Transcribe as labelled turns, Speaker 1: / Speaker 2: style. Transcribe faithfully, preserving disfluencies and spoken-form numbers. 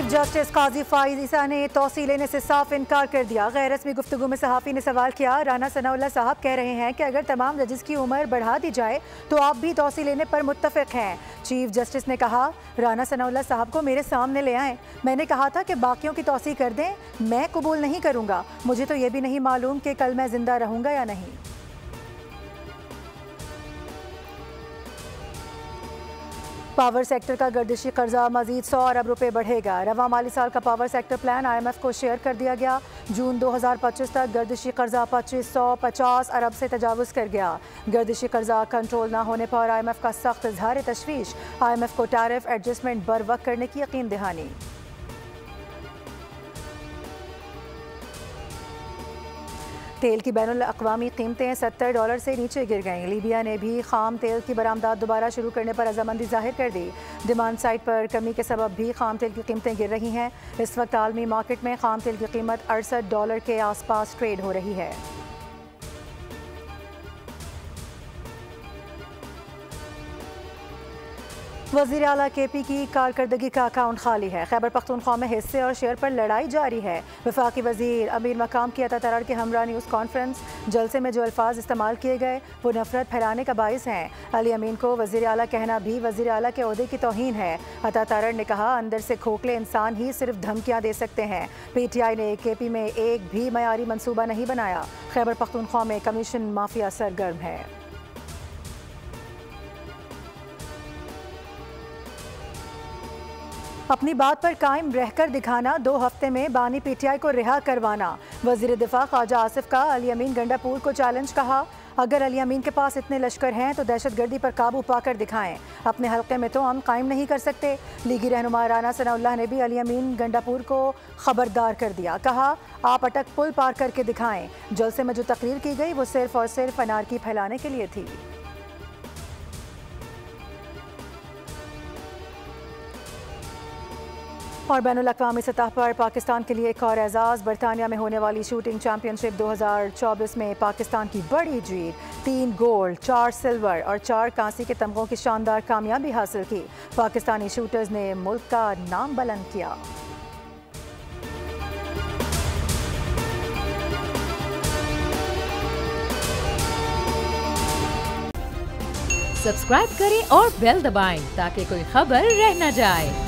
Speaker 1: Chief justice काजी फाइज ईसा ने तौसी लेने से साफ इनकार कर दिया। गैर रस्मी गुफ्तगू में सहाफ़ी ने सवाल किया, राना सनाउल्लाह साहब कह रहे हैं कि अगर तमाम जजेस की उम्र बढ़ा दी जाए तो आप भी तौसी लेने पर मुत्तफ़िक हैं। चीफ जस्टिस ने कहा, राना सनाउल्लाह साहब को मेरे सामने ले आएं। मैंने कहा था कि बाकियों की तौसी कर दें, मैं कबूल नहीं करूँगा। मुझे तो ये भी नहीं मालूम कि कल मैं जिंदा रहूँगा या नहीं। पावर सेक्टर का गर्दिशी कर्जा मजीद सौ अरब रुपए बढ़ेगा। रवा माली साल का power sector plan I M F को शेयर कर दिया गया। जून दो हज़ार पच्चीस तक गर्दिशी कर्जा पच्चीस सौ पचास अरब से तजावुज़ कर गया। गर्दिशी कर्जा कंट्रोल न होने पर आई एम एफ का सख्त इजहार तशवीश। आई एम एफ को टैरिफ एडजस्टमेंट बर वक्त करने की यकीन दहानी। तेल की बैनुल अक़वामी कीमतें सत्तर डॉलर से नीचे गिर गईं। लीबिया ने भी खाम तेल की बरामदात दोबारा शुरू करने पर रजामंदी जाहिर कर दी। डिमांड साइड पर कमी के सबब भी खाम तेल की कीमतें गिर रही हैं। इस वक्त आलमी मार्केट में खाम तेल की कीमत अड़सठ डॉलर के आसपास ट्रेड हो रही है। वज़ीर आला के पी की कारकर्दगी का अकाउंट खाली है। खैबर पख्तूनख्वा में हिस्से और शेयर पर लड़ाई जारी है। वफाकी वज़ीर अमीर मकाम की अता तरार के हमरा न्यूज़ कॉन्फ्रेंस जलसे में जो अल्फाज इस्तेमाल किए गए वो नफरत फैलाने का बाइस हैं। अली अमीन को वज़ीर आला कहना भी वज़ीर आला के ओहदे की तौहीन है। अता तरार ने कहा, अंदर से खोखले इंसान ही सिर्फ धमकियाँ दे सकते हैं। पी टी आई ने के पी में एक भी मयारी मनसूबा नहीं बनाया। खैबर पख्तूनख्वा में कमीशन माफिया सरगर्म है। अपनी बात पर कायम रहकर दिखाना, दो हफ्ते में बानी पीटीआई को रिहा करवाना। वजीर दिफा ख्वाजा आसिफ का अली अमीन गंडापुर को चैलेंज। कहा, अगर अली अमीन के पास इतने लश्कर हैं तो दहशतगर्दी पर काबू पाकर दिखाएं। अपने हल्के में तो हम कायम नहीं कर सकते। लीगी रहनुमा राना सनाउल्लाह ने भी अली अमीन गंडापुर को खबरदार कर दिया। कहा, आप अटक पुल पार करके दिखाएं। जलसे में जो तकरीर की गई वो सिर्फ और सिर्फ अनारकी फैलाने के लिए थी। और बैनुल-अक़वामी सतह पर पाकिस्तान के लिए एक और एजाज़। बरतानिया में होने वाली शूटिंग चैंपियनशिप दो हज़ार चौबीस में पाकिस्तान की बड़ी जीत। तीन गोल्ड, चार सिल्वर और चार कांसी के तमगों की शानदार कामयाबी हासिल की। पाकिस्तानी शूटर्स ने मुल्क का नाम बुलंद किया।
Speaker 2: सब्सक्राइब करें और बेल दबाएं ताकि कोई खबर रह न जाए।